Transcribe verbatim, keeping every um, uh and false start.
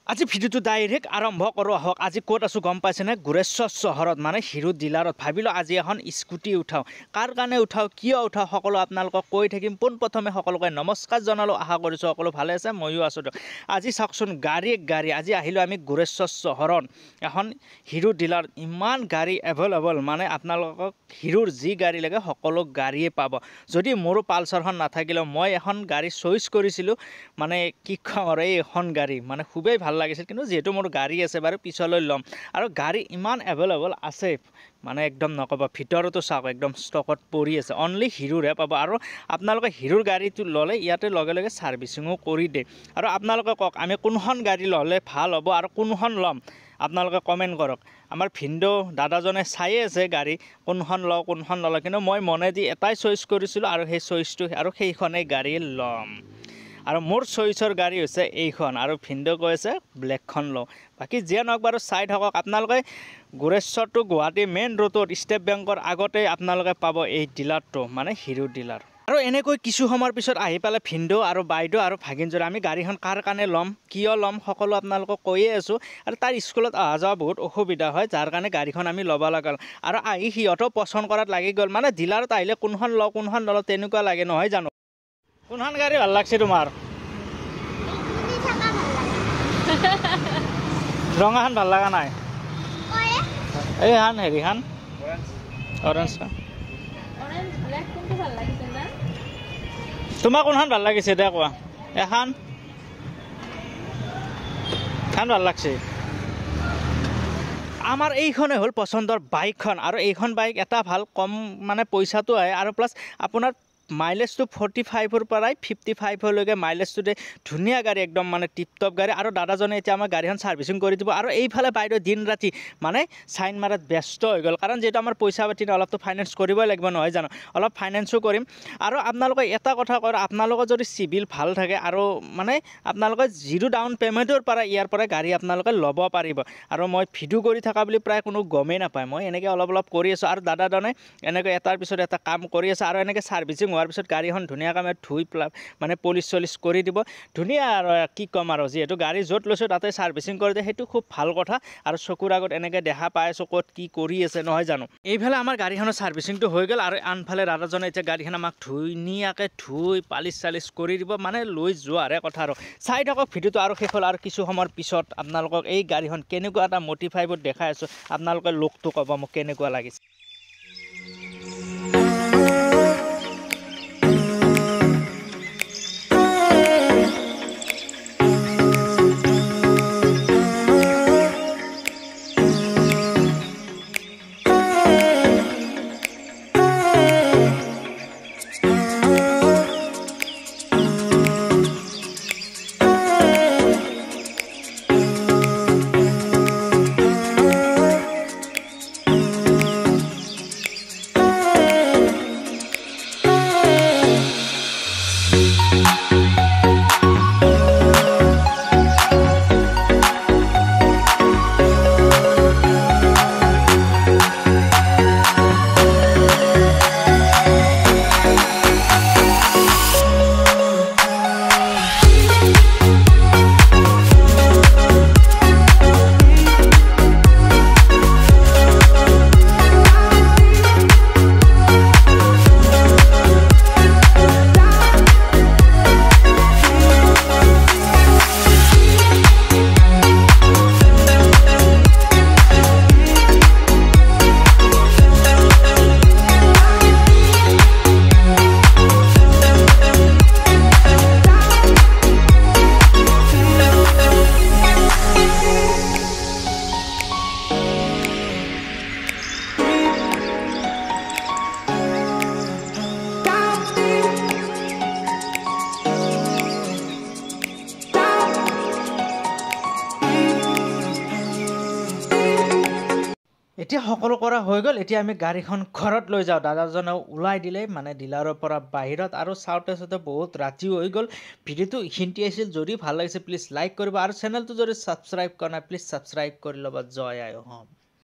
আজি ভিডিওটো ডাইৰেক্ট আৰম্ভ কৰোঁ আহক। আজি ক'ত আছোঁ গম পাইছেনে? গুৰেশ্বৰ চহৰত মানে হিৰো ডিলাৰত। ভাবিলোঁ আজি এখন স্কুটি উঠাওঁ। কাৰ কাৰণে উঠাওঁ, কিয় উঠাওঁ সকলো আপোনালোকক কৈ থাকিম। পোনপ্ৰথমে সকলোকে নমস্কাৰ জনালোঁ। আশা কৰিছোঁ সকলো ভালে আছে, ময়ো আছোঁ দিয়ক। আজি চাওকচোন গাড়ী গাড়ী আজি আহিলোঁ আমি গুৰেশ্বৰ চহৰত এখন হিৰো ডিলাৰ। ইমান গাড়ী এভেইলেবল মানে আপোনালোকক হিৰোৰ যি গাড়ী লাগে সকলো গাড়ীয়ে পাব। যদি মোৰো পালচাৰখন নাথাকিলেও মই এখন গাড়ী চইচ কৰিছিলোঁ, মানে কি ক'ম আৰু এই এখন গাড়ী মানে খুবেই ভাল লাগিছিল। কিন্তু যিহেতু মোৰ গাড়ী আছে বাৰু পিছলৈ ল'ম। আৰু গাড়ী ইমান এভেইলেবল আছে মানে একদম নক'ব। ভিতৰতো চাওক একদম ষ্টকত পৰি আছে, অনলি হিৰোৰহে পাব। আৰু আপোনালোকে হিৰোৰ গাড়ীটো ল'লে ইয়াতে লগে লগে ছাৰ্ভিচিঙো কৰি দিয়ে। আৰু আপোনালোকে কওক আমি কোনখন গাড়ী ল'লে ভাল হ'ব আৰু কোনখন ল'ম, আপোনালোকে কমেণ্ট কৰক। আমাৰ ভিনদেউ দাদাজনে চায়ে আছে গাড়ী কোনখন লওঁ কোনখন নলওঁ, কিন্তু মই মনেদি এটাই চইচ কৰিছিলোঁ আৰু সেই চইচটো আৰু সেইখনেই গাড়ী ল'ম। আৰু মোৰ চইচৰ গাড়ী হৈছে এইখন, আৰু ভিনদেউ কৈ আছে ব্লেকখন লওঁ। বাকী যিয়ে নহওক বাৰু চাই থাকক। আপোনালোকে গুৰেশ্বৰ টু গুৱাহাটী মেইন ৰোডত ষ্টেট বেংকৰ আগতে আপোনালোকে পাব এই ডিলাৰটো, মানে হিৰো ডিলাৰ। আৰু এনেকৈ কিছু সময়ৰ পিছত আহি পালে ভিনদেউ আৰু বাইদেউ আৰু ভাগিনজনী। আমি গাড়ীখন কাৰ কাৰণে ল'ম, কিয় ল'ম সকলো আপোনালোকক কৈয়ে আছোঁ। আৰু তাৰ স্কুলত অহা যোৱা বহুত অসুবিধা হয়, যাৰ কাৰণে গাড়ীখন আমি ল'ব লগা হ'ল। আৰু আহি সিহঁতেও পচন্দ কৰাত লাগি গ'ল। মানে ডিলাৰত আহিলে কোনখন লওঁ কোনখন নলওঁ তেনেকুৱা লাগে নহয় জানো? কোনখন গাড়ী ভাল লাগছে তোমাৰ? ৰঙাখন ভাল লগা নাই? এইখান হেৰিখান অৰেঞ্জখন। তোমাৰ কোনখন ভাল লাগিছে দে কোৱা? এখন খান ভাল লাগছে। আমাৰ এইখনে হ'ল পচন্দৰ বাইকখন। আৰু এইখন বাইক এটা ভাল, কম মানে পইচাটো আহে, আৰু প্লাছ আপোনাৰ মাইলেজটো ফৰ্টি ফাইভৰ পৰাই ফিফটি ফাইভলৈকে মাইলেজটো দিয়ে। ধুনীয়া গাড়ী একদম মানে টিপটপ গাড়ী। আৰু দাদাজনে এতিয়া আমাৰ গাড়ীখন ছাৰ্ভিচিং কৰি দিব। আৰু এইফালে বাইদেউ দিন ৰাতি মানে চাইন মাৰাত ব্যস্ত হৈ গ'ল, কাৰণ যিহেতু আমাৰ পইচা পাতি অলপতো ফাইনেন্স কৰিবই লাগিব নহয় জানো? অলপ ফাইনেন্সো কৰিম। আৰু আপোনালোকে এটা কথা কয়, আপোনালোকৰ যদি চিভিল ভাল থাকে আৰু মানে আপোনালোকে জিৰ' ডাউন পে'মেণ্টৰ পৰা ইয়াৰ পৰা গাড়ী আপোনালোকে ল'ব পাৰিব। আৰু মই ভিডিঅ' কৰি থকা বুলি প্ৰায় কোনো গমেই নাপায়, মই এনেকৈ অলপ অলপ কৰি আছোঁ। আৰু দাদাজনে এনেকৈ এটাৰ পিছত এটা কাম কৰি আছে। আৰু এনেকৈ ছাৰ্ভিচিং হোৱাৰ পিছত গাড়ীখন ধুনীয়াকৈ ধুই পেলাই মানে পলিচ চলিচ কৰি দিব। ধুনীয়া আৰু কি ক'ম আৰু, যিহেতু গাড়ী য'ত লৈছোঁ তাতে ছাৰ্ভিচিং কৰি দিয়ে, সেইটো খুব ভাল কথা। আৰু চকুৰ আগত এনেকৈ দেখা পাই আছোঁ ক'ত কি কৰি আছে নহয় জানো? এইফালে আমাৰ গাড়ীখনৰ ছাৰ্ভিচিংটো হৈ গ'ল। আৰু আনফালে দাদাজনে এতিয়া গাড়ীখন আমাক ধুনীয়াকৈ ধুই পালিচ চালিচ কৰি দিব, মানে লৈ যোৱাৰহে কথা। আৰু চাই থাকক ভিডিঅ'টো আৰু শেষ হ'ল। আৰু কিছু সময়ৰ পিছত আপোনালোকক এই গাড়ীখন কেনেকুৱা এটা মডিফাইত দেখাই আছোঁ, আপোনালোকে লুকটো ক'ব মোক কেনেকুৱা লাগিছে। এতিয়া সকলো কৰা হৈ গ'ল। এতিয়া আমি গাড়ীখন ঘৰত লৈ যাওঁ। দাদাজনে ওলাই দিলে মানে ডিলাৰৰ পৰা বাহিৰত। আৰু চাওঁতে চাওঁতে বহুত ৰাতিও হৈ গ'ল। ভিডিঅ'টো এইখিনিতে আছিল। যদি ভাল লাগিছে প্লিজ লাইক কৰিব, আৰু চেনেলটো যদি ছাবস্ক্ৰাইব কৰা নাই প্লিজ ছাবস্ক্ৰাইব কৰি ল'ব। জয় আই অসম।